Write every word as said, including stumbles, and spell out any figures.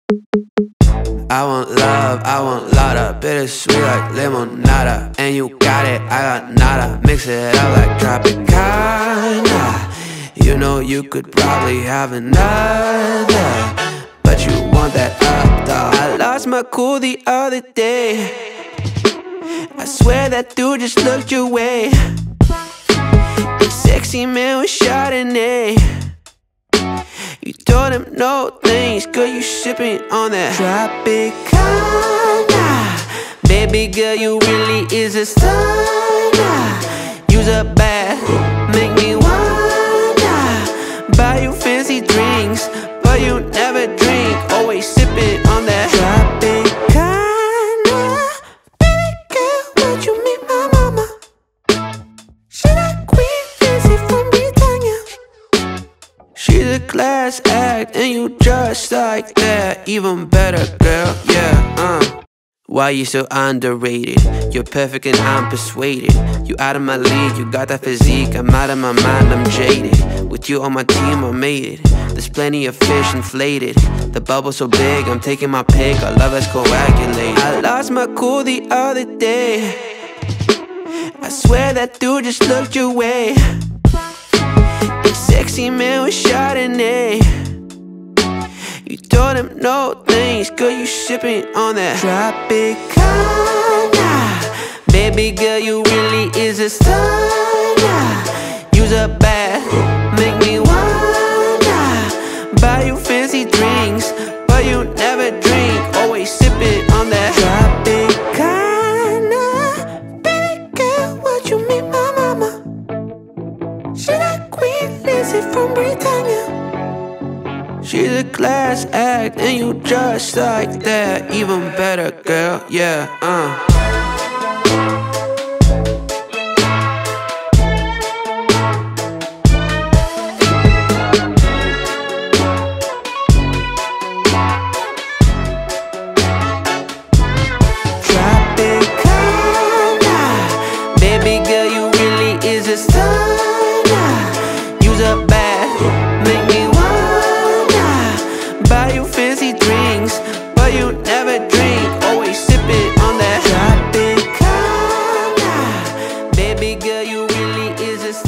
I want love, I want lotta, bittersweet like limonada. And you got it, I got nada. Mix it up like Tropicana. You know you could probably have another, but you want that updog. I lost my cool the other day. I swear that dude just looked your way. The sexy man with chardonnay. You told him no thanks, girl, you sippin' on that Tropicana. Baby girl, you really is a stunna. You's a bad, make me wanna buy you fancy drinks, but you never drink. Always sippin' on that Tropicana. Baby girl, would you meet my mama? She that queen Lizzie from Britagna. She's a class act, and you just like that. Even better, girl, yeah, uh why you so underrated? You're perfect and I'm persuaded. You out of my league, you got that physique. I'm out of my mind, I'm jaded. With you on my team, I made it. There's plenty of fish inflated. The bubble's so big, I'm taking my pick. Our love is coagulated. I lost my cool the other day. I swear that dude just looked your way. The sexy man with chardonnay. You told him no thanks, girl, you sippin' on that Tropicana. Baby girl, you really is a stunna. You's a bad, make me wanna buy you fancy drinks, but you never drink. Always sippin' on that Tropicana. Baby girl, would you meet my mama? She that queen Lizzie from Britagna. She's a class act, and you just like that. Even better, girl, yeah, uh Tropicana. Baby girl, you really is a stunna. You's a bad, make me buy you fancy drinks, but you never drink. Always sippin' on that Tropicana. Baby girl, you really is a